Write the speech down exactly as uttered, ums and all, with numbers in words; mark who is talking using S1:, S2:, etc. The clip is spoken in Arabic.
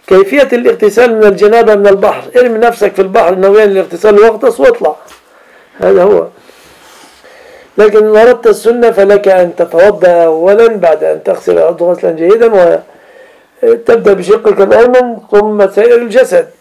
S1: كيفية الاغتسال من الجنابة من البحر، ارمي نفسك في البحر ناويا الاغتسال واغطس واطلع، هذا هو. لكن إن أردت السنة فلك أن تتوضأ أولا بعد أن تغسل الأرض غسلا جيدا، وتبدأ بشقك الأيمن ثم سائر الجسد.